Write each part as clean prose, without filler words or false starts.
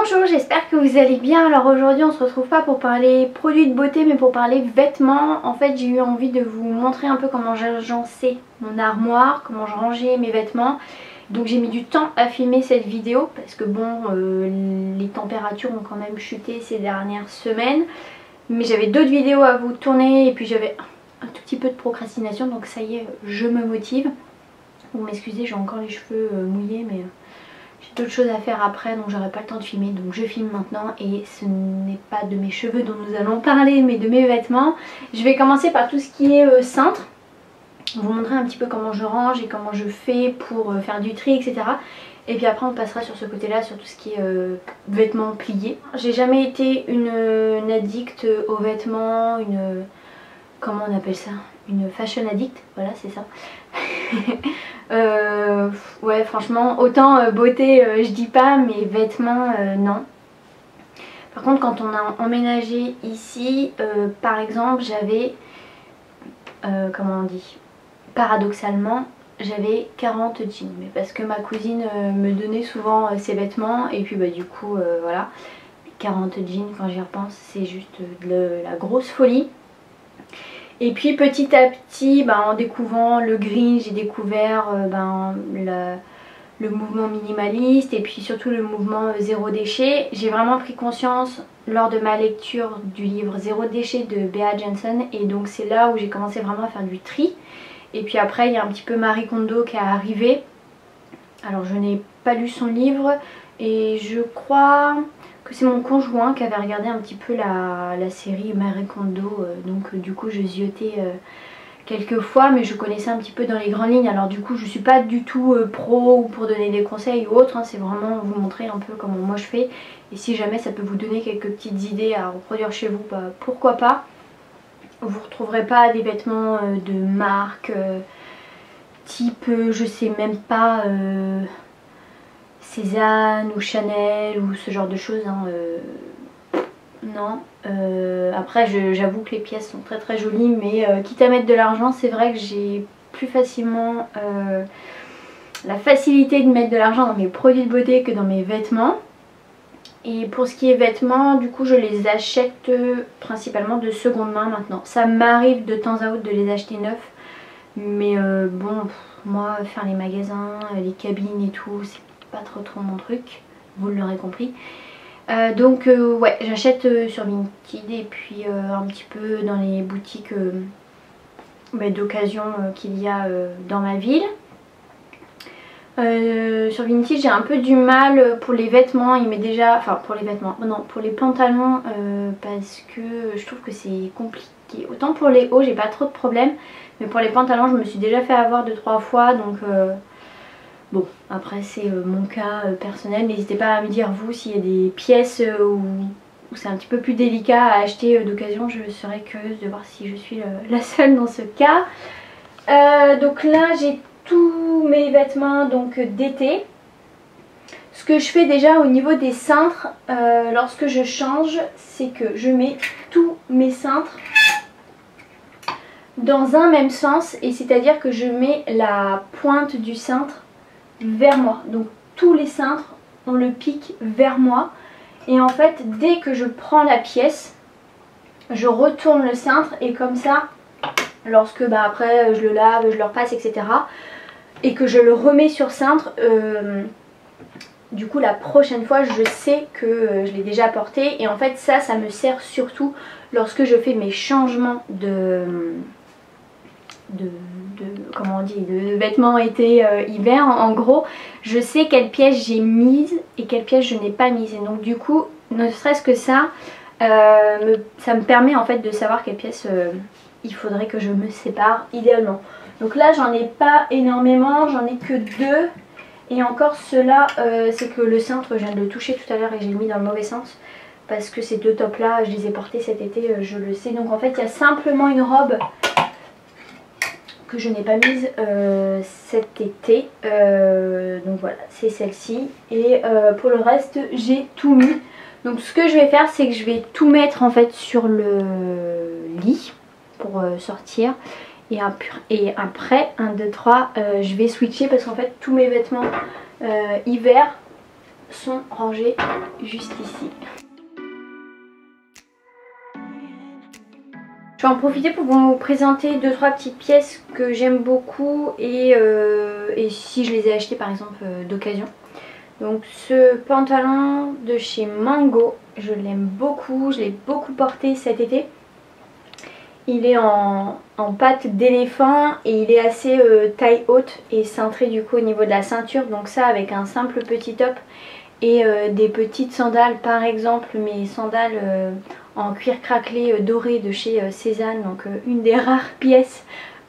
Bonjour, j'espère que vous allez bien. Alors aujourd'hui on se retrouve pas pour parler produits de beauté mais pour parler vêtements. En fait j'ai eu envie de vous montrer un peu comment j'agençais mon armoire, comment je rangeais mes vêtements. Donc j'ai mis du temps à filmer cette vidéo parce que bon les températures ont quand même chuté ces dernières semaines. Mais j'avais d'autres vidéos à vous tourner et puis j'avais un tout petit peu de procrastination, donc ça y est, je me motive. Vous m'excusez, j'ai encore les cheveux mouillés mais... j'ai d'autres choses à faire après donc j'aurai pas le temps de filmer, donc je filme maintenant et ce n'est pas de mes cheveux dont nous allons parler mais de mes vêtements. Je vais commencer par tout ce qui est cintre, vous montrer un petit peu comment je range et comment je fais pour faire du tri, etc. Et puis après on passera sur ce côté là, sur tout ce qui est vêtements pliés. J'ai jamais été une addict aux vêtements, une... comment on appelle ça? Une fashion addict, voilà c'est ça. Ouais franchement autant beauté je dis pas, mais vêtements non. Par contre quand on a emménagé ici par exemple j'avais comment on dit, paradoxalement j'avais 40 jeans, mais parce que ma cousine me donnait souvent ses vêtements et puis bah du coup voilà, 40 jeans quand j'y repense c'est juste de la grosse folie. Et puis petit à petit, en découvrant le green, j'ai découvert le mouvement minimaliste et puis surtout le mouvement zéro déchet. J'ai vraiment pris conscience lors de ma lecture du livre Zéro déchet de Bea Jensen, et donc c'est là où j'ai commencé vraiment à faire du tri. Et puis après il y a un petit peu Marie Kondo qui est arrivée. Alors je n'ai pas lu son livre et je crois que c'est mon conjoint qui avait regardé un petit peu la série Marie Kondo, donc du coup je ziotais quelques fois, mais je connaissais un petit peu dans les grandes lignes. Alors du coup je suis pas du tout pro ou pour donner des conseils ou autre, hein, c'est vraiment vous montrer un peu comment moi je fais, et si jamais ça peut vous donner quelques petites idées à reproduire chez vous, pourquoi pas. Vous retrouverez pas des vêtements de marque type je sais même pas Cézanne ou Chanel ou ce genre de choses, hein, non. Après j'avoue que les pièces sont très très jolies, mais quitte à mettre de l'argent, c'est vrai que j'ai plus facilement la facilité de mettre de l'argent dans mes produits de beauté que dans mes vêtements. Et pour ce qui est vêtements, du coup je les achète principalement de seconde main maintenant. Ça m'arrive de temps à autre de les acheter neufs, mais bon, moi faire les magasins, les cabines et tout, c'est pas trop mon truc, vous l'aurez compris. Donc ouais, j'achète sur Vinted et puis un petit peu dans les boutiques d'occasion qu'il y a dans ma ville. Sur Vinted j'ai un peu du mal pour les vêtements, il m'est déjà... enfin pour les vêtements, non, pour les pantalons parce que je trouve que c'est compliqué. Autant pour les hauts j'ai pas trop de problèmes, mais pour les pantalons je me suis déjà fait avoir 2-3 fois, donc bon, après c'est mon cas personnel. N'hésitez pas à me dire vous s'il y a des pièces où c'est un petit peu plus délicat à acheter d'occasion, je serais curieuse de voir si je suis la seule dans ce cas. Donc là j'ai tous mes vêtements donc d'été. Ce que je fais déjà au niveau des cintres lorsque je change, c'est que je mets tous mes cintres dans un même sens, et c'est à dire que je mets la pointe du cintre vers moi, donc tous les cintres ont le pic vers moi, et en fait dès que je prends la pièce je retourne le cintre, et comme ça lorsque après je le lave, je le repasse, etc., et que je le remets sur cintre, du coup la prochaine fois je sais que je l'ai déjà porté. Et en fait ça me sert surtout lorsque je fais mes changements comment on dit, de vêtements été hiver. En gros je sais quelle pièce j'ai mise et quelle pièce je n'ai pas mise, et donc du coup ne serait-ce que ça ça me permet en fait de savoir quelle pièce il faudrait que je me sépare idéalement. Donc là j'en ai pas énormément, j'en ai que 2, et encore ceux-là c'est que le cintre je viens de le toucher tout à l'heure et j'ai mis dans le mauvais sens parce que ces 2 tops là je les ai portés cet été, je le sais. Donc en fait il y a simplement une robe que je n'ai pas mise cet été, donc voilà c'est celle-ci, et pour le reste j'ai tout mis. Donc ce que je vais faire c'est que je vais tout mettre en fait sur le lit pour sortir, et après 1, 2, 3 je vais switcher parce qu'en fait tous mes vêtements hiver sont rangés juste ici. Je vais en profiter pour vous présenter 2-3 petites pièces que j'aime beaucoup et si je les ai achetées par exemple d'occasion. Donc ce pantalon de chez Mango, je l'aime beaucoup, je l'ai beaucoup porté cet été. Il est en pâte d'éléphant et il est assez taille haute et cintré du coup au niveau de la ceinture. Donc ça avec un simple petit top et des petites sandales, par exemple mes sandales en cuir craquelé doré de chez Cézanne. Donc une des rares pièces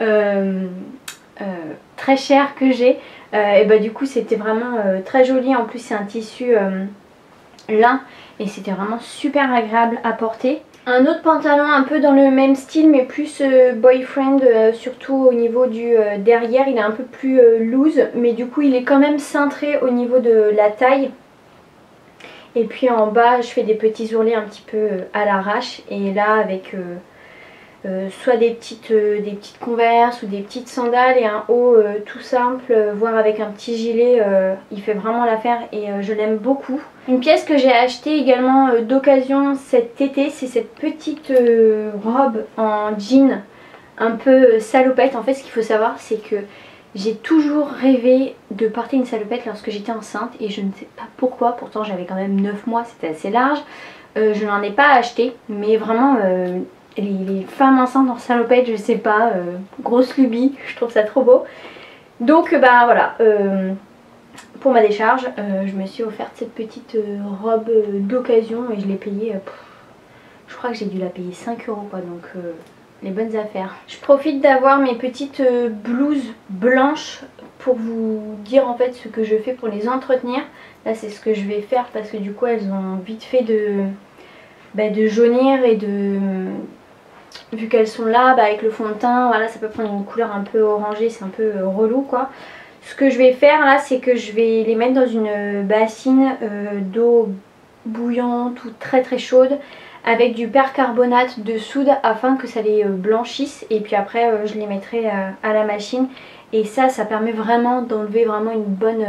très chères que j'ai. Et bah du coup c'était vraiment très joli. En plus c'est un tissu lin et c'était vraiment super agréable à porter. Un autre pantalon un peu dans le même style mais plus boyfriend, surtout au niveau du derrière, il est un peu plus loose mais du coup il est quand même cintré au niveau de la taille. Et puis en bas je fais des petits ourlets un petit peu à l'arrache et là avec soit des petites Converse ou des petites sandales et un haut tout simple, voire avec un petit gilet, il fait vraiment l'affaire et je l'aime beaucoup. Une pièce que j'ai achetée également d'occasion cet été, c'est cette petite robe en jean un peu salopette. En fait ce qu'il faut savoir c'est que j'ai toujours rêvé de porter une salopette lorsque j'étais enceinte et je ne sais pas pourquoi, pourtant j'avais quand même 9 mois, c'était assez large. Je n'en ai pas acheté mais vraiment... les femmes enceintes en salopette, je sais pas, grosse lubie, je trouve ça trop beau. Donc bah voilà, pour ma décharge, je me suis offerte cette petite robe d'occasion et je l'ai payée, je crois que j'ai dû la payer 5 € quoi, donc les bonnes affaires. Je profite d'avoir mes petites blouses blanches pour vous dire en fait ce que je fais pour les entretenir. Là c'est ce que je vais faire parce que du coup elles ont vite fait de jaunir et de... Vu qu'elles sont là, avec le fond de teint, voilà, ça peut prendre une couleur un peu orangée, c'est un peu relou quoi. Ce que je vais faire là, c'est que je vais les mettre dans une bassine d'eau bouillante ou très très chaude avec du percarbonate de soude afin que ça les blanchisse. Et puis après, je les mettrai à la machine. Et ça permet vraiment d'enlever vraiment une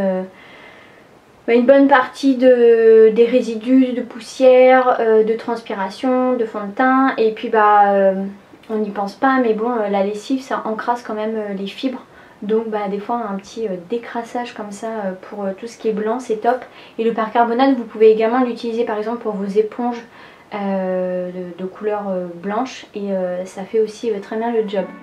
bonne partie des résidus de poussière, de transpiration, de fond de teint. Et puis on n'y pense pas mais bon la lessive ça encrasse quand même les fibres. Donc des fois un petit décrassage comme ça pour tout ce qui est blanc c'est top. Et le percarbonate vous pouvez également l'utiliser par exemple pour vos éponges de couleur blanche et ça fait aussi très bien le job.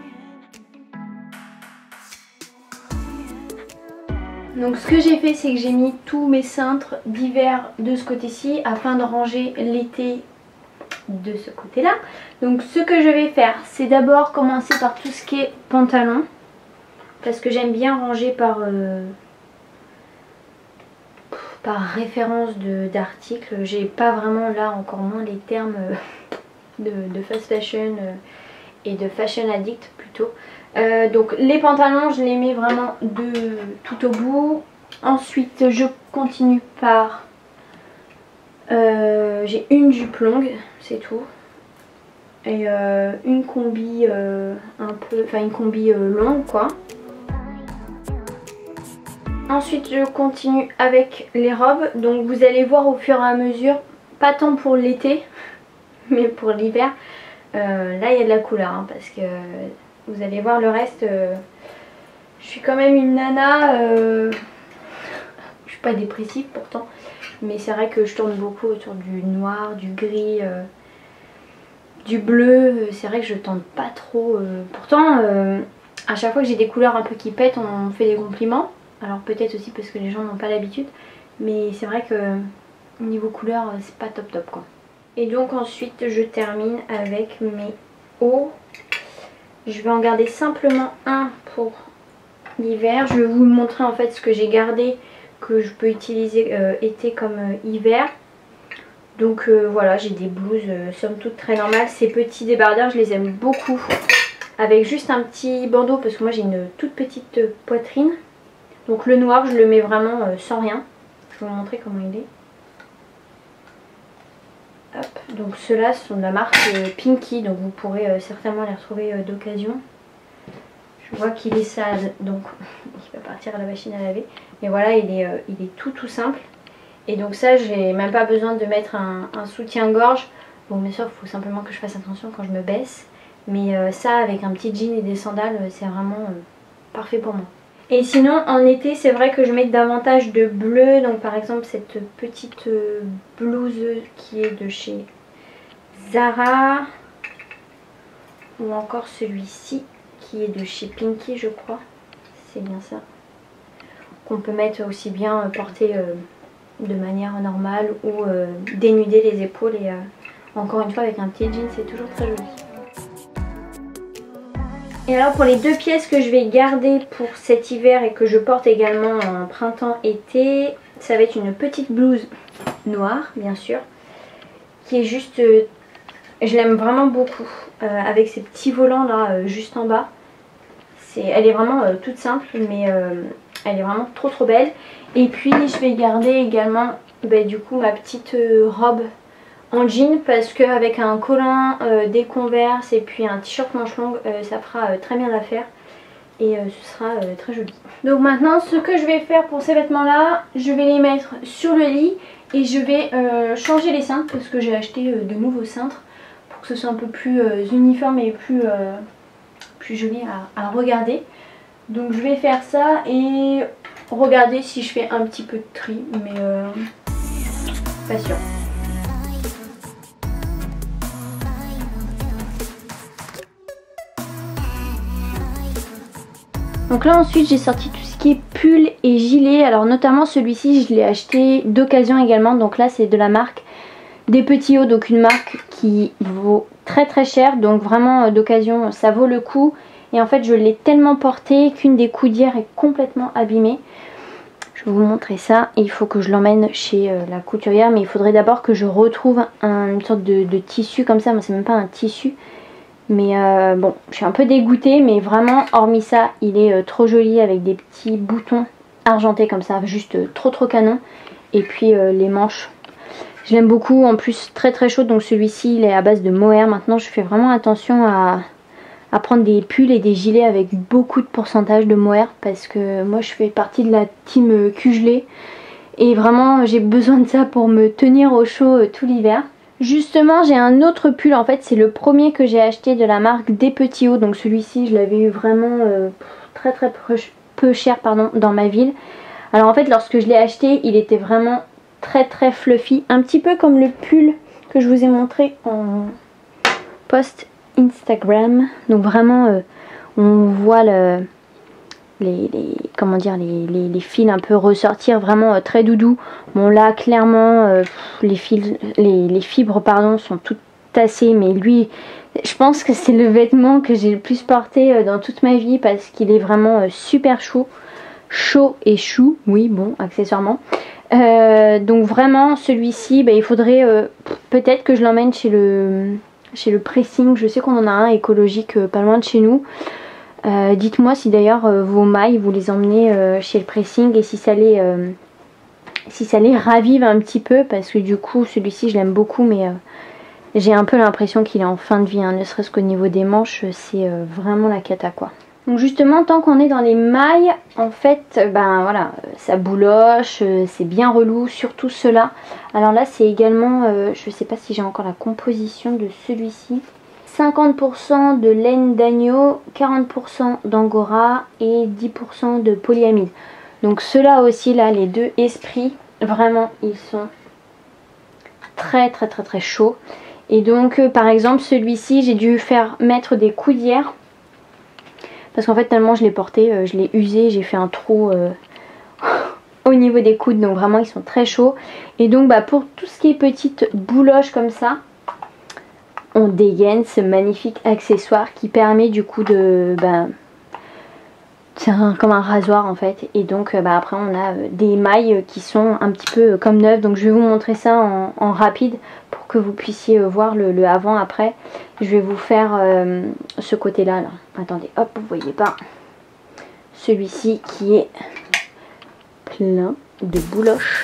Donc ce que j'ai fait c'est que j'ai mis tous mes cintres d'hiver de ce côté-ci afin de ranger l'été de ce côté-là. Donc ce que je vais faire c'est d'abord commencer par tout ce qui est pantalon parce que j'aime bien ranger par référence d'articles. J'ai pas vraiment là encore moins les termes de fast fashion et de fashion addict plutôt. Donc les pantalons je les mets vraiment tout au bout. Ensuite je continue par j'ai une jupe longue c'est tout et une combi une combi longue quoi. Ensuite je continue avec les robes. Donc vous allez voir au fur et à mesure, pas tant pour l'été mais pour l'hiver, là il y a de la couleur hein, parce que vous allez voir le reste, je suis quand même une nana, je suis pas dépressive pourtant, mais c'est vrai que je tourne beaucoup autour du noir, du gris, du bleu, c'est vrai que je tente pas trop, pourtant à chaque fois que j'ai des couleurs un peu qui pètent on me fait des compliments, alors peut-être aussi parce que les gens n'ont pas l'habitude, mais c'est vrai que niveau couleur c'est pas top top quoi. Et donc ensuite je termine avec mes hauts. Je vais en garder simplement un pour l'hiver. Je vais vous montrer en fait ce que j'ai gardé que je peux utiliser été comme hiver. Donc voilà, j'ai des blouses somme toute très normales. Ces petits débardeurs je les aime beaucoup. Avec juste un petit bandeau parce que moi j'ai une toute petite poitrine. Donc le noir je le mets vraiment sans rien. Je vais vous montrer comment il est. Hop. Donc ceux-là sont de la marque Pinky, donc vous pourrez certainement les retrouver d'occasion. Je vois qu'il est sale, donc il va partir à la machine à laver. Mais voilà, il est tout simple. Et donc ça, j'ai même pas besoin de mettre un soutien-gorge. Bon, bien sûr, il faut simplement que je fasse attention quand je me baisse. Mais ça, avec un petit jean et des sandales, c'est vraiment parfait pour moi. Et sinon, en été, c'est vrai que je mets davantage de bleu. Donc par exemple, cette petite blouse qui est de chez Zara. Ou encore celui-ci qui est de chez Pinky, je crois. C'est bien ça. Qu'on peut mettre aussi bien porter de manière normale ou dénuder les épaules. Et encore une fois, avec un petit jean, c'est toujours très joli. Et alors pour les deux pièces que je vais garder pour cet hiver et que je porte également en printemps-été, ça va être une petite blouse noire, bien sûr, qui est juste... je l'aime vraiment beaucoup, avec ces petits volants là, juste en bas. Elle est vraiment toute simple, mais elle est vraiment trop belle. Et puis je vais garder également du coup ma petite robe en jean, parce qu'avec un collant, des Converse et puis un t-shirt manche longue, ça fera très bien l'affaire. Et ce sera très joli. Donc maintenant, ce que je vais faire pour ces vêtements là, je vais les mettre sur le lit. Et je vais changer les cintres, parce que j'ai acheté de nouveaux cintres, pour que ce soit un peu plus uniforme et plus joli à regarder. Donc je vais faire ça et regarder si je fais un petit peu de tri, mais pas sûr. Donc là ensuite j'ai sorti tout ce qui est pull et gilet. Alors notamment celui-ci je l'ai acheté d'occasion également. Donc là c'est de la marque Des Petits Hauts, donc une marque qui vaut très cher. Donc vraiment d'occasion ça vaut le coup. Et en fait je l'ai tellement porté qu'une des coudières est complètement abîmée. Je vais vous montrer ça. Et il faut que je l'emmène chez la couturière. Mais il faudrait d'abord que je retrouve une sorte de tissu comme ça. Moi c'est même pas un tissu. Mais bon, je suis un peu dégoûtée, mais vraiment, hormis ça, il est trop joli avec des petits boutons argentés comme ça, juste trop canon. Et puis les manches, je l'aime beaucoup, en plus très chaud, donc celui-ci il est à base de mohair. Maintenant je fais vraiment attention à prendre des pulls et des gilets avec beaucoup de pourcentage de mohair, parce que moi je fais partie de la team cugelé. Et vraiment j'ai besoin de ça pour me tenir au chaud tout l'hiver. Justement j'ai un autre pull, en fait c'est le premier que j'ai acheté de la marque Des Petits Hauts. Donc celui-ci je l'avais eu vraiment très peu cher dans ma ville. Alors en fait lorsque je l'ai acheté il était vraiment très fluffy. Un petit peu comme le pull que je vous ai montré en post Instagram. Donc vraiment on voit les fils un peu ressortir, vraiment très doudou. Bon là clairement les fibres pardon sont toutes tassées, mais lui je pense que c'est le vêtement que j'ai le plus porté dans toute ma vie, parce qu'il est vraiment super chaud et chou, oui bon accessoirement. Donc vraiment celui-ci il faudrait peut-être que je l'emmène chez le pressing. Je sais qu'on en a un écologique pas loin de chez nous. Dites-moi si d'ailleurs vos mailles vous les emmenez chez le pressing, et si ça les ravive un petit peu, parce que du coup celui-ci je l'aime beaucoup, mais j'ai un peu l'impression qu'il est en fin de vie, hein, ne serait-ce qu'au niveau des manches c'est vraiment la cata quoi. Donc justement tant qu'on est dans les mailles, en fait voilà, ça bouloche, c'est bien relou, surtout ceux-là. Alors là c'est également, je sais pas si j'ai encore la composition de celui-ci. 50% de laine d'agneau, 40% d'angora et 10% de polyamide. Donc ceux-là aussi, là, les deux esprits, vraiment, ils sont très chauds. Et donc, par exemple, celui-ci, j'ai dû faire mettre des coudières. Parce qu'en fait, tellement je l'ai porté, je l'ai usé, j'ai fait un trou au niveau des coudes. Donc vraiment, ils sont très chauds. Et donc, pour tout ce qui est petite bouloche comme ça, on dégaine ce magnifique accessoire qui permet du coup de... c'est comme un rasoir en fait. Et donc après on a des mailles qui sont un petit peu comme neuves. Donc je vais vous montrer ça en rapide pour que vous puissiez voir le avant après. Je vais vous faire ce côté là. Attendez, hop, vous voyez pas. Celui-ci qui est plein de bouloches.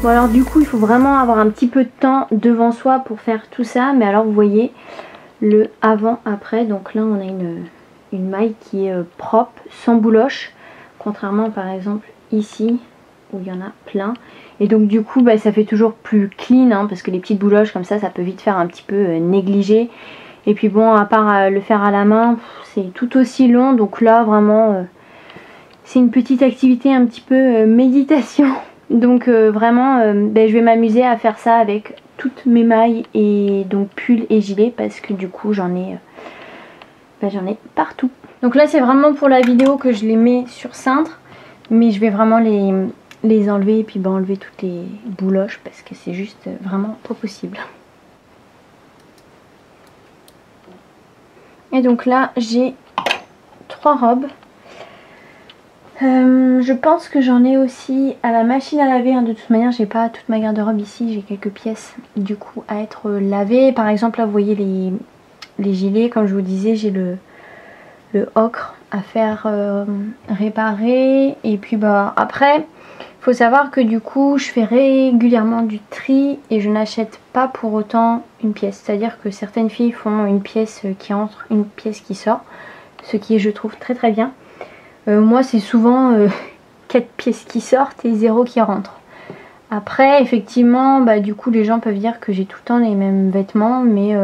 Bon alors du coup il faut vraiment avoir un petit peu de temps devant soi pour faire tout ça. Mais alors vous voyez le avant-après. Donc là on a une maille qui est propre, sans bouloche. Contrairement par exemple ici où il y en a plein. Et donc du coup bah, ça fait toujours plus clean hein, parce que les petites bouloches comme ça peut vite faire un petit peu négligé. Et puis bon, à part le faire à la main, c'est tout aussi long. Donc là vraiment c'est une petite activité un petit peu méditation. Donc vraiment ben, je vais m'amuser à faire ça avec toutes mes mailles et donc pull et gilet, parce que du coup j'en ai partout. Donc là c'est vraiment pour la vidéo que je les mets sur cintre, mais je vais vraiment les enlever et puis ben, enlever toutes les bouloches parce que c'est juste vraiment pas possible. Et donc là j'ai 3 robes. Je pense que j'en ai aussi à la machine à laver hein. De toute manière j'ai pas toute ma garde-robe ici, j'ai quelques pièces du coup à être lavées. Par exemple là vous voyez les gilets, comme je vous disais j'ai le ocre à faire réparer. Et puis bah après il faut savoir que du coup je fais régulièrement du tri et je n'achète pas pour autant une pièce. C'est à dire que certaines filles font une pièce qui entre, une pièce qui sort, ce qui est je trouve très très bien. Moi c'est souvent 4 pièces qui sortent et 0 qui rentrent. Après effectivement bah, du coup les gens peuvent dire que j'ai tout le temps les mêmes vêtements, mais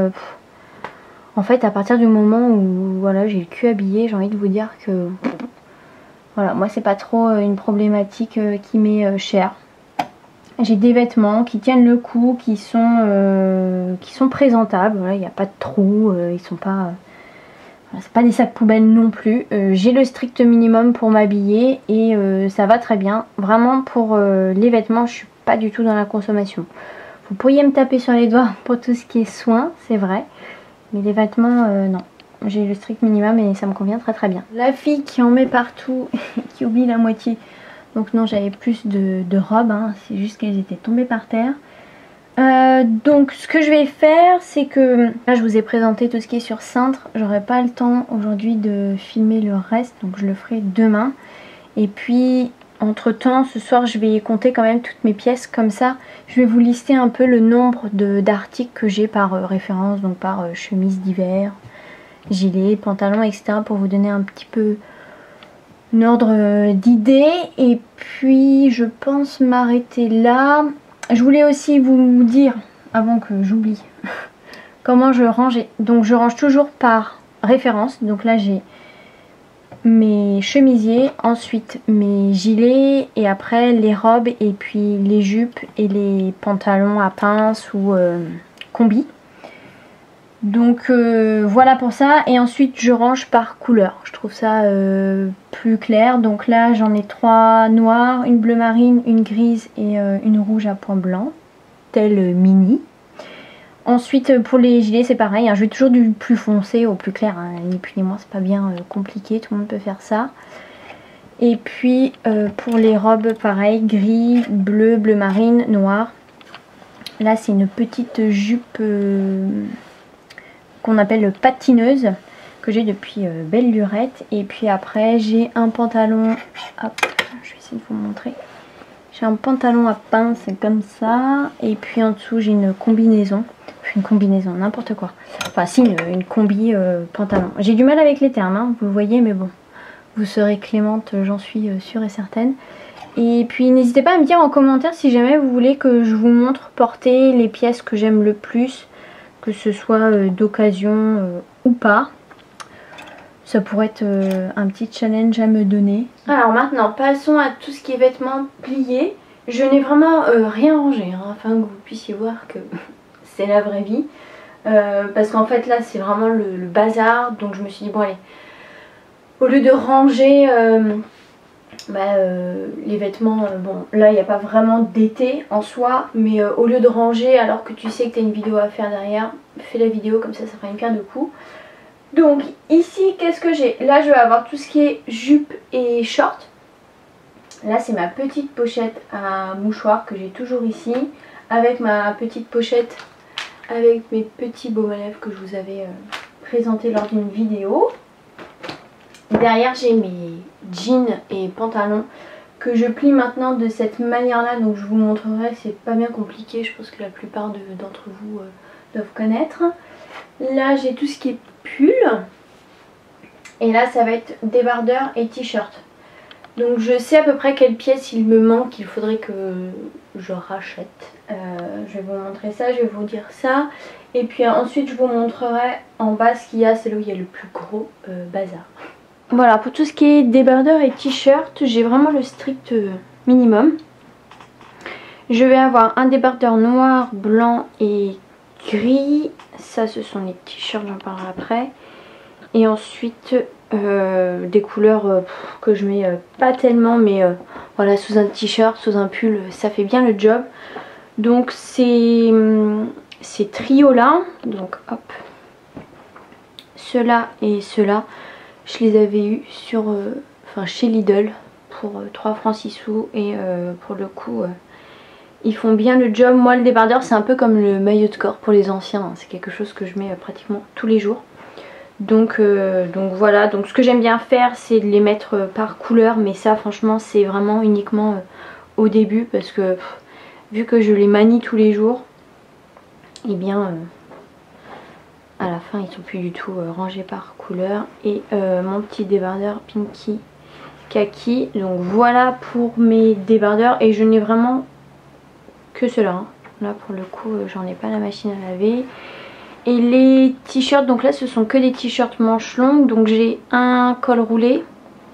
en fait à partir du moment où voilà, j'ai le cul habillé, j'ai envie de vous dire que voilà, moi c'est pas trop une problématique qui m'est chère. J'ai des vêtements qui tiennent le coup, qui sont présentables, il n'y a pas de trous, ils sont pas... c'est pas des sacs poubelles non plus. J'ai le strict minimum pour m'habiller et ça va très bien. Vraiment pour les vêtements, je suis pas du tout dans la consommation. Vous pourriez me taper sur les doigts pour tout ce qui est soins, c'est vrai. Mais les vêtements, non. J'ai le strict minimum et ça me convient très très bien. La fille qui en met partout et qui oublie la moitié. Donc non, j'avais plus de robes, hein. C'est juste qu'elles étaient tombées par terre. Donc ce que je vais faire c'est que là je vous ai présenté tout ce qui est sur cintre, j'aurai pas le temps aujourd'hui de filmer le reste donc je le ferai demain. Et puis entre temps ce soir je vais compter quand même toutes mes pièces, comme ça je vais vous lister un peu le nombre d'articles que j'ai par référence, donc par chemise d'hiver, gilet, pantalon etc, pour vous donner un petit peu un ordre d'idée. Et puis je pense m'arrêter là. Je voulais aussi vous dire, avant que j'oublie, comment je rangeais. Donc je range toujours par référence. Donc là j'ai mes chemisiers, ensuite mes gilets et après les robes et puis les jupes et les pantalons à pince ou combi. Donc voilà pour ça. Et ensuite je range par couleur. Je trouve ça plus clair. Donc là j'en ai 3 noires, une bleu marine, une grise et une rouge à points blancs, telle mini. Ensuite pour les gilets c'est pareil, hein, je vais toujours du plus foncé au plus clair, hein, ni plus ni moins, c'est pas bien compliqué, tout le monde peut faire ça. Et puis pour les robes pareil, gris, bleu, bleu marine, noir. Là c'est une petite jupe qu'on appelle patineuse, que j'ai depuis belle lurette. Et puis après j'ai un pantalon, hop, je vais essayer de vous montrer. J'ai un pantalon à pince comme ça. Et puis en dessous j'ai une combinaison. Une combinaison, n'importe quoi. Enfin si, une combi pantalon. J'ai du mal avec les termes, hein, vous le voyez, mais bon. Vous serez clémente, j'en suis sûre et certaine. Et puis n'hésitez pas à me dire en commentaire si jamais vous voulez que je vous montre porter les pièces que j'aime le plus, que ce soit d'occasion ou pas. Ça pourrait être un petit challenge à me donner. Alors maintenant, passons à tout ce qui est vêtements pliés. Je n'ai vraiment rien rangé, hein, afin que vous puissiez voir que c'est la vraie vie. Parce qu'en fait là c'est vraiment le bazar. Donc je me suis dit bon allez, au lieu de ranger les vêtements, bon là il n'y a pas vraiment d'été en soi, mais au lieu de ranger alors que tu sais que tu as une vidéo à faire derrière, fais la vidéo, comme ça fera une pierre deux coups. Donc ici qu'est-ce que j'ai? Là je vais avoir tout ce qui est jupe et short. Là c'est ma petite pochette à mouchoir que j'ai toujours ici, avec ma petite pochette avec mes petits baumes à lèvres que je vous avais présenté lors d'une vidéo. Derrière j'ai mes jeans et pantalons que je plie maintenant de cette manière là, donc je vous montrerai, c'est pas bien compliqué, je pense que la plupart d'entre vous doivent connaître. Là j'ai tout ce qui est pull, et là ça va être débardeur et t-shirt. Donc je sais à peu près quelle pièce il me manque, il faudrait que je rachète. Je vais vous montrer ça, je vais vous dire ça. Et puis ensuite je vous montrerai en bas ce qu'il y a, c'est là où il y a le plus gros bazar. Voilà, pour tout ce qui est débardeur et t-shirt, j'ai vraiment le strict minimum. Je vais avoir un débardeur noir, blanc et gris. Ça ce sont les t-shirts, j'en parlerai après. Et ensuite des couleurs que je mets pas tellement, mais voilà, sous un t-shirt, sous un pull, ça fait bien le job. Donc ces trios là, donc hop, ceux-là et ceux-là, je les avais eu sur, chez Lidl pour 3 francs 6 sous, et pour le coup ils font bien le job. Moi le débardeur c'est un peu comme le maillot de corps pour les anciens, hein. C'est quelque chose que je mets pratiquement tous les jours. Donc voilà, donc ce que j'aime bien faire c'est de les mettre par couleur, mais ça franchement c'est vraiment uniquement au début, parce que vu que je les manie tous les jours, et bien à la fin ils sont plus du tout rangés par couleur. Et mon petit débardeur Pinky Kaki, donc voilà pour mes débardeurs, et je n'ai vraiment que cela, hein. Là pour le coup j'en ai pas la machine à laver. Et les t-shirts, donc là ce sont que des t-shirts manches longues, donc j'ai un col roulé,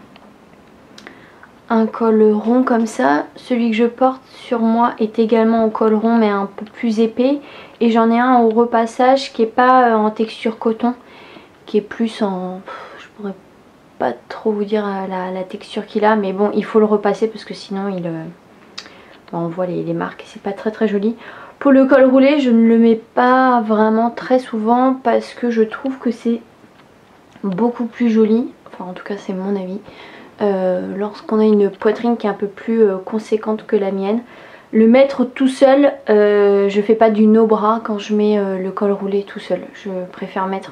un col rond comme ça. Celui que je porte sur moi est également au col rond mais un peu plus épais, et j'en ai un au repassage qui est pas en texture coton, qui est plus en... je pourrais pas trop vous dire la texture qu'il a, mais bon il faut le repasser parce que sinon il... on voit les marques, c'est pas très joli. Pour le col roulé je ne le mets pas vraiment très souvent parce que je trouve que c'est beaucoup plus joli, enfin en tout cas c'est mon avis, lorsqu'on a une poitrine qui est un peu plus conséquente que la mienne. Le mettre tout seul, je fais pas du no-bras quand je mets le col roulé tout seul. Je préfère mettre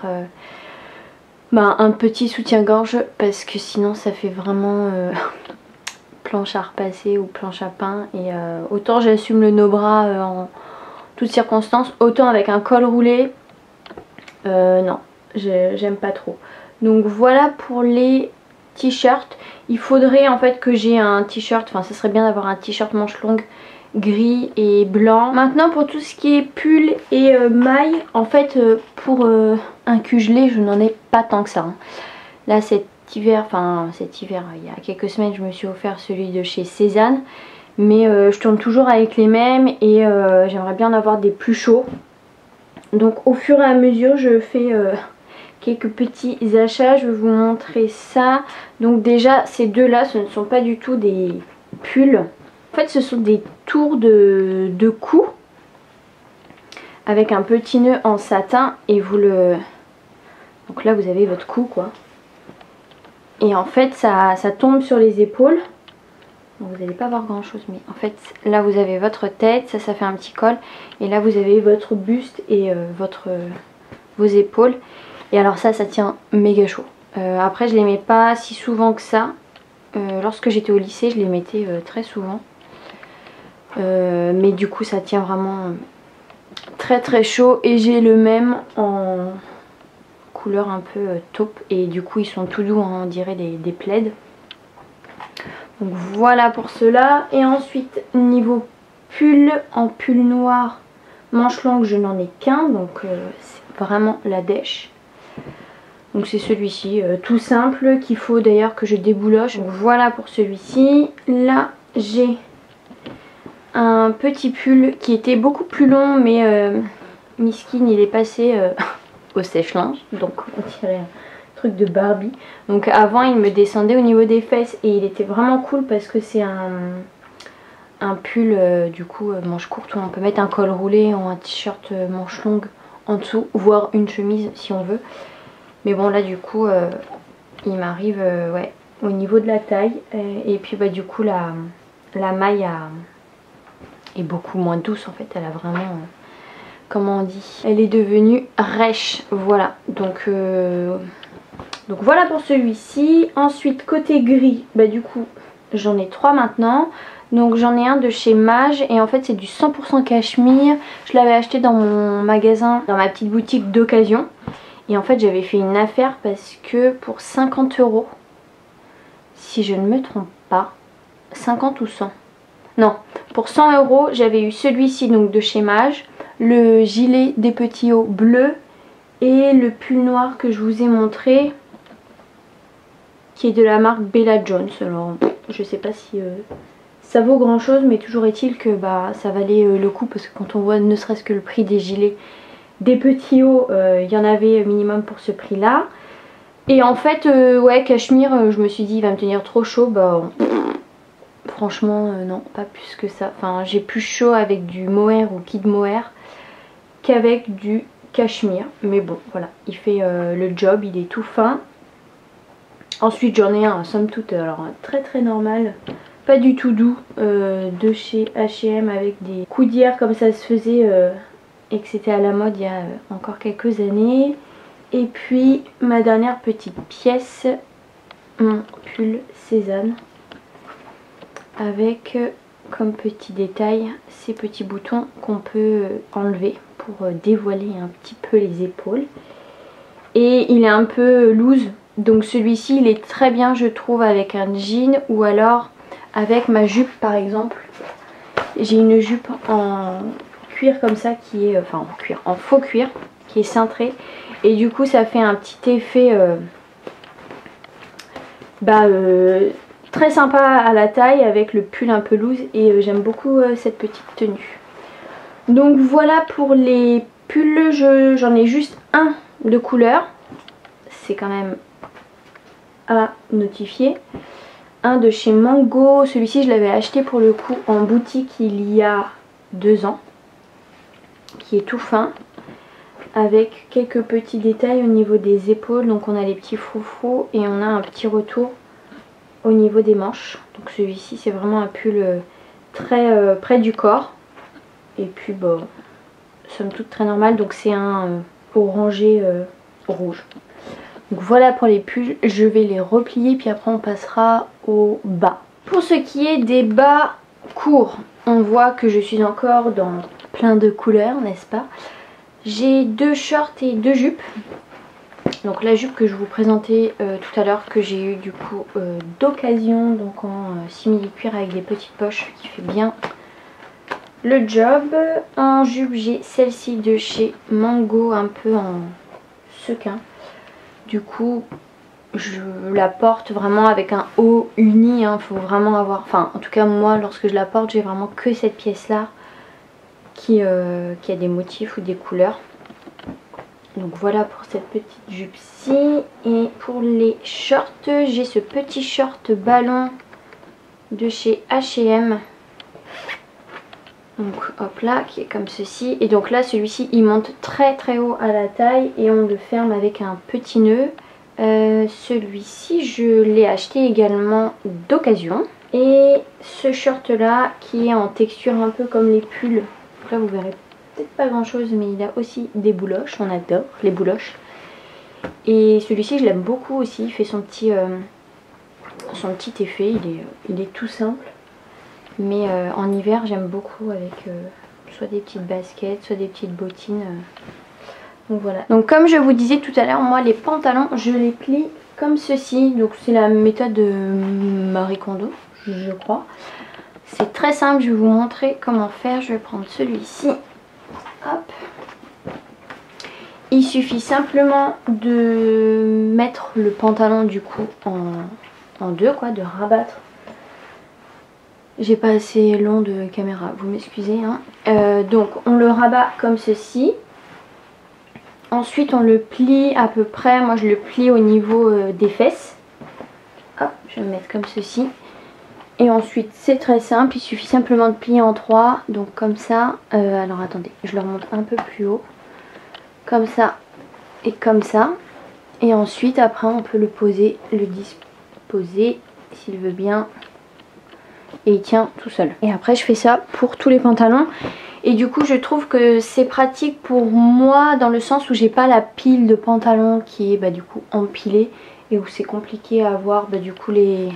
un petit soutien-gorge parce que sinon ça fait vraiment... planche à repasser ou planche à pain, et autant j'assume le no-bras en toutes circonstances, autant avec un col roulé non, j'aime pas trop. Donc voilà pour les t-shirts. Il faudrait en fait que j'ai un t-shirt, enfin ça serait bien d'avoir un t-shirt manche longue gris et blanc. Maintenant pour tout ce qui est pull et maille, en fait pour un cul gelé je n'en ai pas tant que ça, hein. Là cet hiver, il y a quelques semaines je me suis offert celui de chez Cézanne, mais je tourne toujours avec les mêmes, et j'aimerais bien en avoir des plus chauds. Donc au fur et à mesure je fais quelques petits achats. Je vais vous montrer ça. Donc déjà ces deux là ce ne sont pas du tout des pulls, en fait ce sont des tours de cou avec un petit nœud en satin, et vous le... donc là vous avez votre cou quoi. Et en fait ça tombe sur les épaules. Donc vous n'allez pas voir grand chose, mais en fait là vous avez votre tête, ça fait un petit col. Et là vous avez votre buste et vos épaules. Et alors ça tient méga chaud. Après je les mets pas si souvent que ça. Lorsque j'étais au lycée je les mettais très souvent. Mais du coup ça tient vraiment très chaud. Et j'ai le même en... couleur un peu taupe, et du coup ils sont tout doux, hein, on dirait des plaids. Donc voilà pour cela. Et ensuite niveau pull, en pull noir manche longue je n'en ai qu'un, donc c'est vraiment la dèche. Donc c'est celui-ci tout simple, qu'il faut d'ailleurs que je débouloche. Donc voilà pour celui-ci. Là j'ai un petit pull qui était beaucoup plus long, mais miskin il est passé au sèche-linge, donc on dirait un truc de Barbie. Donc avant il me descendait au niveau des fesses, et il était vraiment cool parce que c'est un pull du coup manche courte, où on peut mettre un col roulé ou un t-shirt manche longue en dessous, voire une chemise si on veut. Mais bon là du coup il m'arrive ouais, au niveau de la taille, et puis du coup la maille est beaucoup moins douce en fait, elle a vraiment... comment on dit, elle est devenue rêche, voilà. Donc voilà pour celui-ci. Ensuite côté gris, du coup j'en ai 3 maintenant. Donc j'en ai un de chez Mage et en fait c'est du 100% cachemire. Je l'avais acheté dans mon magasin, dans ma petite boutique d'occasion. Et en fait j'avais fait une affaire parce que pour 50 €, si je ne me trompe pas, 50 ou 100. Non, pour 100 € j'avais eu celui-ci donc de chez Mage, le gilet des petits hauts bleu et le pull noir que je vous ai montré qui est de la marque Bella Jones. Alors je sais pas si ça vaut grand chose, mais toujours est-il que bah, ça valait le coup parce que quand on voit ne serait-ce que le prix des gilets des petits hauts, il y en avait minimum pour ce prix là. Et en fait ouais, cachemire, je me suis dit il va me tenir trop chaud, bah franchement non, pas plus que ça. Enfin j'ai plus chaud avec du mohair ou kid mohair qu'avec du cachemire, mais bon voilà, il fait le job, il est tout fin. Ensuite j'en ai un somme toute alors très très normal, pas du tout doux, de chez H&M avec des coudières comme ça se faisait et que c'était à la mode il y a encore quelques années. Et puis ma dernière petite pièce, mon pull Cézanne avec comme petit détail ces petits boutons qu'on peut enlever pour dévoiler un petit peu les épaules. Et il est un peu loose, donc celui-ci il est très bien je trouve avec un jean ou alors avec ma jupe par exemple. J'ai une jupe en cuir comme ça qui est, enfin en cuir, en faux cuir qui est cintrée. Et du coup ça fait un petit effet très sympa à la taille avec le pull un peu loose. Et j'aime beaucoup cette petite tenue. Donc voilà pour les pulls, j'en ai juste un de couleur. C'est quand même à notifier. Un de chez Mango, celui-ci je l'avais acheté pour le coup en boutique il y a 2 ans, qui est tout fin avec quelques petits détails au niveau des épaules. Donc on a les petits froufrous et on a un petit retour au niveau des manches. Donc celui-ci c'est vraiment un pull très près du corps et puis bon, somme toute très normal. Donc c'est un orangé rouge. Donc voilà pour les pulls, je vais les replier puis après on passera aux bas. Pour ce qui est des bas courts, on voit que je suis encore dans plein de couleurs, n'est-ce pas? J'ai 2 shorts et 2 jupes. Donc la jupe que je vous présentais tout à l'heure, que j'ai eu du coup d'occasion, donc en simili-cuir avec des petites poches qui fait bien le job. En jupe j'ai celle-ci de chez Mango, un peu en sequin. Du coup je la porte vraiment avec un haut uni, hein. Faut vraiment avoir, enfin en tout cas moi lorsque je la porte j'ai vraiment que cette pièce là qui a des motifs ou des couleurs. Donc voilà pour cette petite jupe-ci. Et pour les shorts, j'ai ce petit short ballon de chez H&M. Donc hop là, qui est comme ceci. Et donc là celui-ci il monte très très haut à la taille et on le ferme avec un petit nœud. Celui-ci je l'ai acheté également d'occasion. Et ce short là qui est en texture un peu comme les pulls. Donc là vous verrez peut-être pas grand chose, mais il a aussi des bouloches, on adore les bouloches. Et celui-ci je l'aime beaucoup aussi, il fait son petit effet, il est tout simple. Mais en hiver j'aime beaucoup avec soit des petites baskets, soit des petites bottines. Donc voilà. Donc comme je vous disais tout à l'heure, moi les pantalons je les plie comme ceci. Donc c'est la méthode de Marie Kondo, je crois. C'est très simple, je vais vous montrer comment faire. Je vais prendre celui-ci. Hop. Il suffit simplement de mettre le pantalon du coup en deux, quoi, de rabattre. J'ai pas assez long de caméra, vous m'excusez, hein. Donc on le rabat comme ceci. Ensuite on le plie à peu près, moi je le plie au niveau des fesses. Hop, je vais le mettre comme ceci. Et ensuite c'est très simple, il suffit simplement de plier en 3, donc comme ça. Alors attendez, je le remonte un peu plus haut. Comme ça et comme ça. Et ensuite après on peut le poser, le disposer s'il veut bien. Et il tient tout seul. Et après je fais ça pour tous les pantalons. Et du coup je trouve que c'est pratique pour moi dans le sens où j'ai pas la pile de pantalons qui est du coup empilée. Et où c'est compliqué à avoir du coup les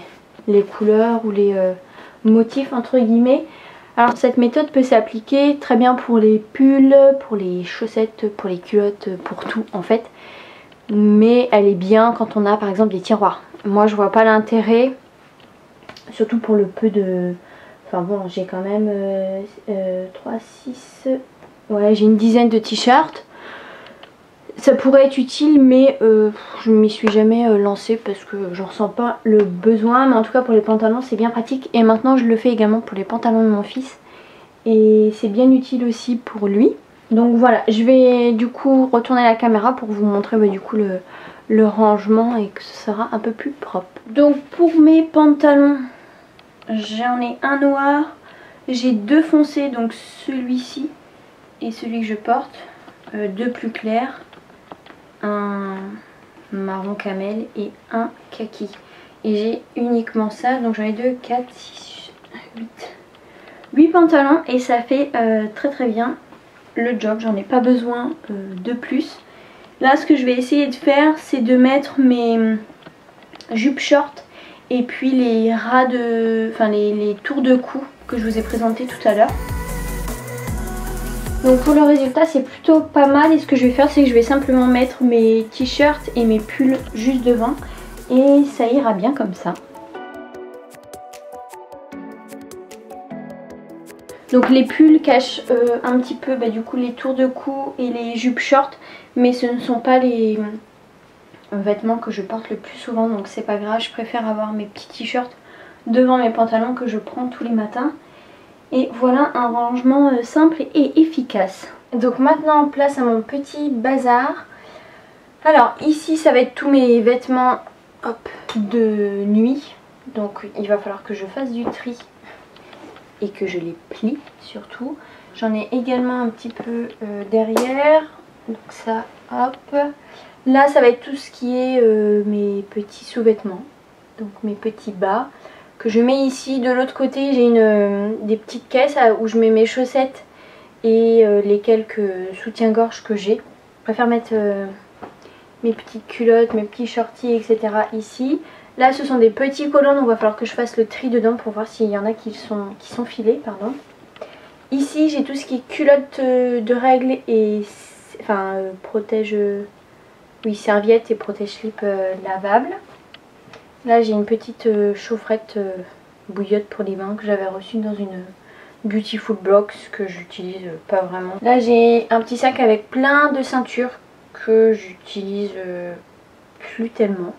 les couleurs ou les motifs entre guillemets. Alors cette méthode peut s'appliquer très bien pour les pulls, pour les chaussettes, pour les culottes, pour tout en fait. Mais elle est bien quand on a par exemple des tiroirs. Moi je vois pas l'intérêt, surtout pour le peu de... Enfin bon, j'ai quand même 3, 6... Ouais, j'ai une dizaine de t-shirts. Ça pourrait être utile mais je m'y suis jamais lancée parce que j'en ressens pas le besoin. Mais en tout cas pour les pantalons c'est bien pratique. Et maintenant je le fais également pour les pantalons de mon fils. Et c'est bien utile aussi pour lui. Donc voilà, je vais du coup retourner la caméra pour vous montrer du coup le rangement et que ce sera un peu plus propre. Donc pour mes pantalons, j'en ai un noir. J'ai deux foncés, donc celui-ci et celui que je porte. Deux plus clairs. Un marron camel et un kaki. Et j'ai uniquement ça, donc j'en ai 2, 4, 6, 8 pantalons et ça fait très très bien le job. J'en ai pas besoin de plus. Là ce que je vais essayer de faire c'est de mettre mes jupes short et puis les ras de... Enfin les tours de cou que je vous ai présenté tout à l'heure. Donc pour le résultat c'est plutôt pas mal et ce que je vais faire c'est que je vais simplement mettre mes t-shirts et mes pulls juste devant et ça ira bien comme ça. Donc les pulls cachent un petit peu du coup les tours de cou et les jupes short, mais ce ne sont pas les vêtements que je porte le plus souvent, donc c'est pas grave, je préfère avoir mes petits t-shirts devant mes pantalons que je prends tous les matins. Et voilà un rangement simple et efficace. Donc maintenant place à mon petit bazar. Alors ici ça va être tous mes vêtements de nuit, donc il va falloir que je fasse du tri et que je les plie surtout. J'en ai également un petit peu derrière, donc ça hop. Là ça va être tout ce qui est mes petits sous-vêtements, donc mes petits bas que je mets ici. De l'autre côté j'ai des petites caisses où je mets mes chaussettes et les quelques soutiens-gorge que j'ai. Je préfère mettre mes petites culottes, mes petits shorties etc. ici. Là ce sont des petits collants, donc il va falloir que je fasse le tri dedans pour voir s'il y en a qui sont filés, pardon. Ici j'ai tout ce qui est culotte de règles et protège, oui, serviette et protège-slip lavable. Là j'ai une petite chaufferette bouillotte pour les mains que j'avais reçue dans une Beautiful Box que j'utilise pas vraiment. Là j'ai un petit sac avec plein de ceintures que j'utilise plus tellement.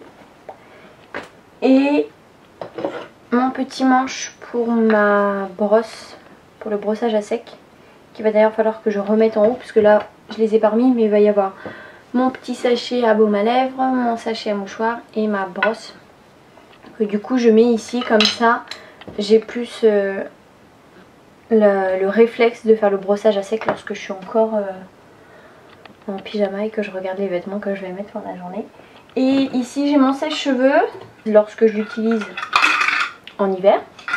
Et mon petit manche pour ma brosse, pour le brossage à sec, qui va d'ailleurs falloir que je remette en haut puisque là je les ai pas remis, mais il va y avoir mon petit sachet à baume à lèvres, mon sachet à mouchoir et ma brosse que du coup je mets ici, comme ça j'ai plus le réflexe de faire le brossage à sec lorsque je suis encore en pyjama et que je regarde les vêtements que je vais mettre pendant la journée. Et ici j'ai mon sèche-cheveux lorsque je l'utilise en hiver.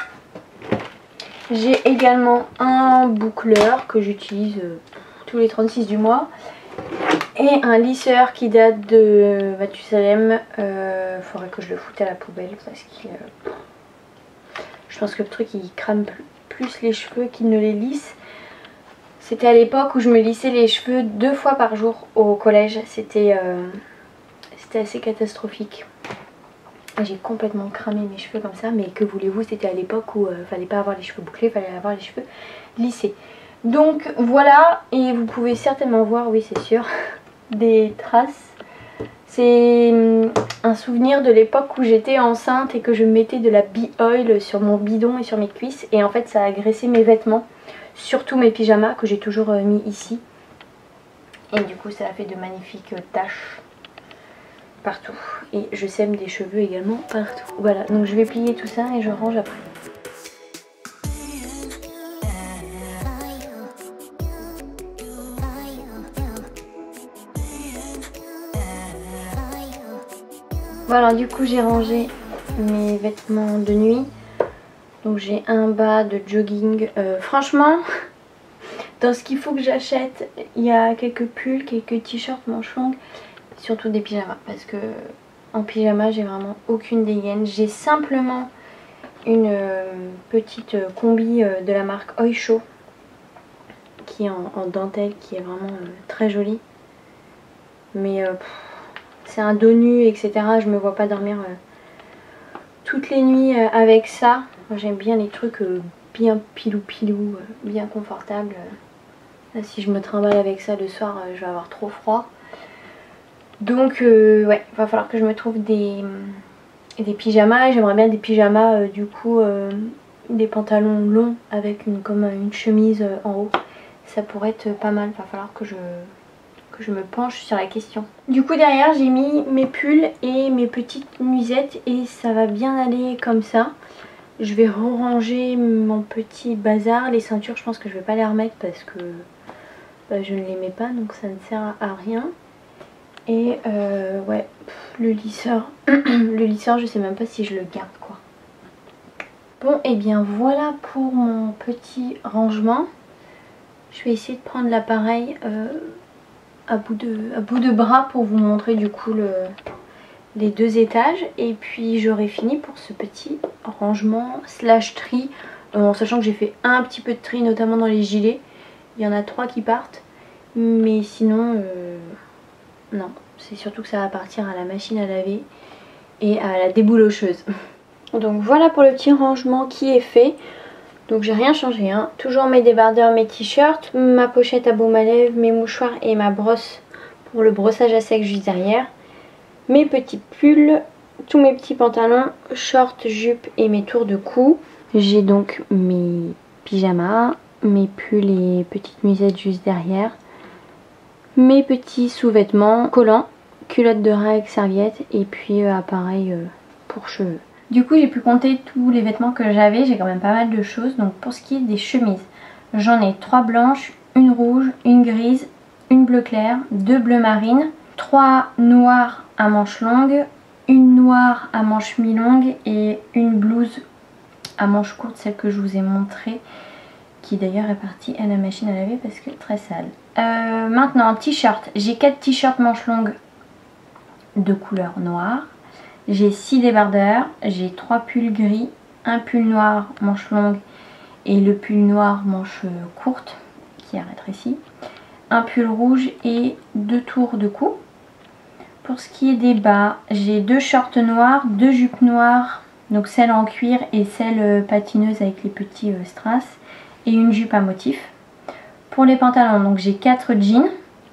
J'ai également un boucleur que j'utilise tous les 36 du mois. Et un lisseur qui date de Mathusalem. Faudrait que je le foute à la poubelle parce que je pense que le truc il crame plus les cheveux qu'il ne les lisse. C'était à l'époque où je me lissais les cheveux 2 fois par jour au collège. C'était assez catastrophique. J'ai complètement cramé mes cheveux comme ça, mais que voulez-vous, c'était à l'époque où fallait pas avoir les cheveux bouclés, fallait avoir les cheveux lissés. Donc voilà, et vous pouvez certainement voir, oui c'est sûr, des traces. C'est un souvenir de l'époque où j'étais enceinte et que je mettais de la Be-Oil sur mon bidon et sur mes cuisses. Et en fait ça a agressé mes vêtements, surtout mes pyjamas que j'ai toujours mis ici. Et du coup ça a fait de magnifiques taches partout. Et je sème des cheveux également partout. Voilà, donc je vais plier tout ça et je range après. Voilà, du coup j'ai rangé mes vêtements de nuit. Donc j'ai un bas de jogging. Franchement, dans ce qu'il faut que j'achète, il y a quelques pulls, quelques t-shirts manches longues, surtout des pyjamas. Parce que En pyjama, j'ai vraiment aucune dégaine. J'ai simplement une petite combi de la marque Oysho qui est en dentelle, qui est vraiment très jolie. Mais c'est un dos nu, etc. Je me vois pas dormir toutes les nuits avec ça. J'aime bien les trucs bien pilou, bien confortables. Là, si je me trimballe avec ça le soir, je vais avoir trop froid. Donc ouais, il va falloir que je me trouve des pyjamas. J'aimerais bien des pyjamas du coup des pantalons longs avec comme une chemise en haut. Ça pourrait être pas mal, il va falloir que je me penche sur la question. Du coup derrière j'ai mis mes pulls et mes petites nuisettes et ça va bien aller comme ça. Je vais ranger mon petit bazar. Les ceintures je pense que je vais pas les remettre parce que je ne les mets pas, donc ça ne sert à rien. Et ouais, le lisseur, le lisseur je sais même pas si je le garde quoi. Bon et bien voilà pour mon petit rangement. Je vais essayer de prendre l'appareil à bout de bras pour vous montrer du coup les 2 étages. Et puis j'aurai fini pour ce petit rangement slash tri. En sachant que j'ai fait un petit peu de tri notamment dans les gilets. Il y en a 3 qui partent. Mais sinon, non. C'est surtout que ça va partir à la machine à laver et à la déboulocheuse. Donc voilà pour le petit rangement qui est fait. Donc j'ai rien changé, hein. Toujours mes débardeurs, mes t-shirts, ma pochette à baume à lèvres, mes mouchoirs et ma brosse pour le brossage à sec juste derrière. Mes petits pulls, tous mes petits pantalons, shorts, jupes et mes tours de cou. J'ai donc mes pyjamas, mes pulls et petites nuisettes juste derrière. Mes petits sous-vêtements collants, culottes de règles, serviettes et puis appareil pour cheveux. Du coup j'ai pu compter tous les vêtements que j'avais, j'ai quand même pas mal de choses. Donc pour ce qui est des chemises, j'en ai 3 blanches, une rouge, une grise, une bleu clair, 2 bleu marine, 3 noires à manches longues, une noire à manches mi-longues et une blouse à manches courtes, celle que je vous ai montrée, qui d'ailleurs est partie à la machine à laver parce que très sale. Maintenant t-shirt, j'ai 4 t-shirts manches longues de couleur noire. J'ai 6 débardeurs, j'ai 3 pulls gris, un pull noir manche longue et le pull noir manche courte qui a rétréci, un pull rouge et 2 tours de cou. Pour ce qui est des bas, j'ai 2 shorts noirs, 2 jupes noires, donc celle en cuir et celle patineuse avec les petits strass, et une jupe à motif. Pour les pantalons, donc j'ai 4 jeans,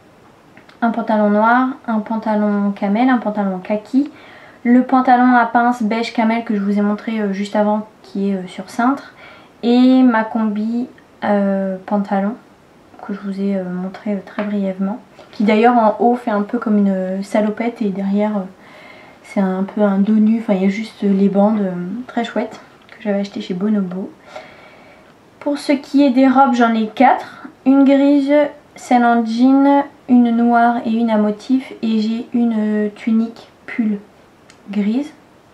un pantalon noir, un pantalon camel, un pantalon kaki, le pantalon à pince beige camel que je vous ai montré juste avant qui est sur cintre, et ma combi pantalon que je vous ai montré très brièvement, qui d'ailleurs en haut fait un peu comme une salopette et derrière c'est un peu un dos nu, enfin il y a juste les bandes très chouettes que j'avais acheté chez Bonobo. Pour ce qui est des robes, j'en ai 4, une grise, celle en jean, une noire et une à motif, et j'ai une tunique pull grise.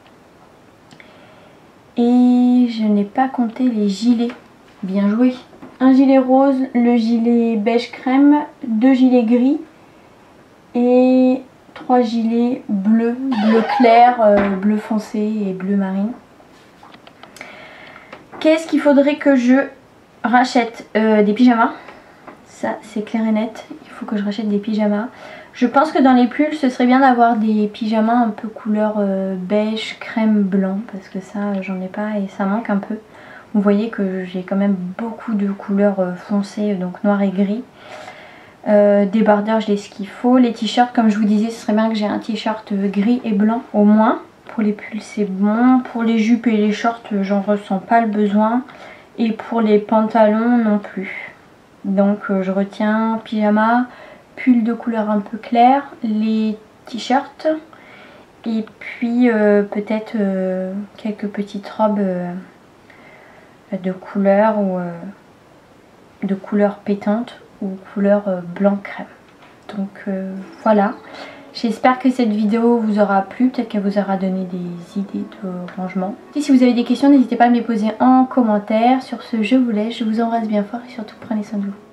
Et je n'ai pas compté les gilets. Bien joué. Un gilet rose, le gilet beige crème, 2 gilets gris et 3 gilets bleus, bleu clair, bleu foncé et bleu marine. Qu'est-ce qu'il faudrait que je rachète? Des pyjamas. Ça c'est clair et net, il faut que je rachète des pyjamas. Je pense que dans les pulls ce serait bien d'avoir des pyjamas un peu couleur beige, crème, blanc, parce que ça j'en ai pas et ça manque un peu. Vous voyez que j'ai quand même beaucoup de couleurs foncées, donc noir et gris. Débardeurs, j'ai ce qu'il faut. Les t-shirts, comme je vous disais, ce serait bien que j'ai un t-shirt gris et blanc au moins. Pour les pulls c'est bon. Pour les jupes et les shorts, j'en ressens pas le besoin. Et pour les pantalons non plus. Donc je retiens pyjama, pull de couleur un peu claire, les t-shirts et puis peut-être quelques petites robes de couleur ou de couleur pétante ou couleur blanc crème. Donc voilà, j'espère que cette vidéo vous aura plu, peut-être qu'elle vous aura donné des idées de rangement. Et si vous avez des questions, n'hésitez pas à me les poser en commentaire. Sur ce, je vous laisse, je vous embrasse bien fort et surtout prenez soin de vous.